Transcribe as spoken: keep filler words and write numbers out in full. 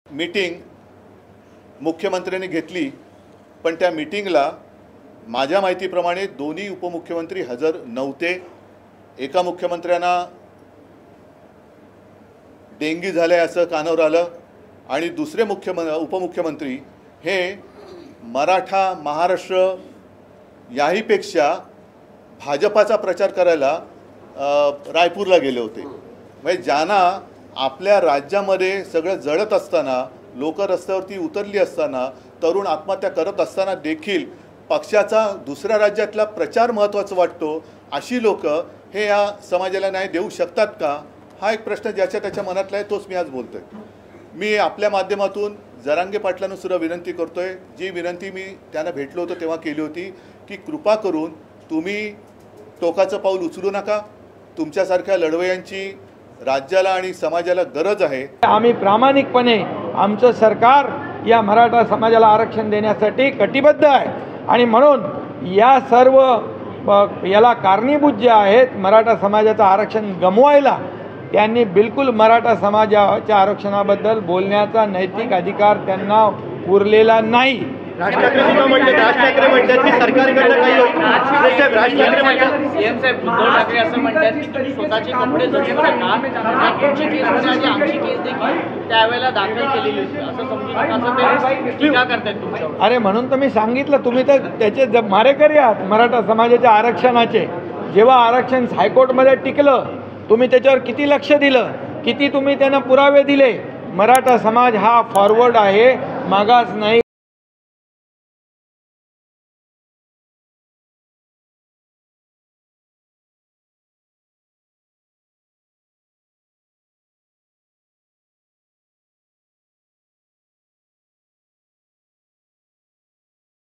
Meeting मुख्यमंत्र्यांनी घेतली, पण त्या मीटिंगला माझ्या माहितीप्रमाणे दोन्ही उपमुख्यमंत्री हजर नव्हते। एका मुख्यमंत्र्यांना डेंगी झाले असं कानावर आलं आणि दुसरे मुख्य उपमुख्यमंत्री हे मराठा महाराष्ट्र याहीपेक्षा भाजपाचा प्रचार करायला रायपूरला गेले होते। म्हणजे ज्यांना आपल्या राज्यामध्ये सगळं जळत असताना, लोक रस्त्यावरती उतरली असताना, तरुण आत्महत्या करत असताना देखील पक्षाचा दुसऱ्या राज्यातला प्रचार महत्त्वाचा वाटतो, अशी लोक हे या समाजाला न्याय देऊ शकतात का? हा एक प्रश्न ज्याच्या त्याच्या मनातला आहे, तोच मी आज बोलतोय। मी आपल्या माध्यमातून जरांगे पाटलांना सुद्धा विनंती करतोय, जी विनंती मी त्यांना भेटलो होतो तेव्हा केली होती, की कृपा करून तुम्ही टोकाचं पाऊल उचलू नका। तुमच्यासारख्या लढवयांची राज्याला आणि समाजाला गरज आहे। आम्ही प्रामाणिकपणे आमचं सरकार या मराठा समाजाला आरक्षण देण्यासाठी कटिबद्ध आहे आणि म्हणून या सर्व याला कारणीभूत जे आहेत मराठा समाजाचं आरक्षण गमवायला, त्यांनी बिलकुल मराठा समाजाच्या आरक्षणाबद्दल बोलण्याचा नैतिक अधिकार त्यांना उरलेला नाही। राज ठाकरे सुद्धा म्हणले, राज ठाकरे म्हणतात की सरकारकडनं काही होईल। राज ठाकरे म्हणतात, सीएम साहेब उद्धव ठाकरे असं म्हणतात की तुम्ही स्वतःचे कपडे जगू नका, तुमची केस होण्याआधी आमची केस देखील त्यावेळेला दाखल केलेली होती असं समजून असं ते टीका करतात तुमच्यावर। अरे म्हणून तर मी सांगितलं, तुम्ही तर त्याचे जब मारेकरी आहात मराठा समाजाच्या आरक्षणाचे। जेव्हा आरक्षण हायकोर्टमध्ये टिकलं, तुम्ही त्याच्यावर किती लक्ष दिलं, किती तुम्ही त्यांना पुरावे दिले। मराठा समाज हा फॉरवर्ड आहे, मागास नाही।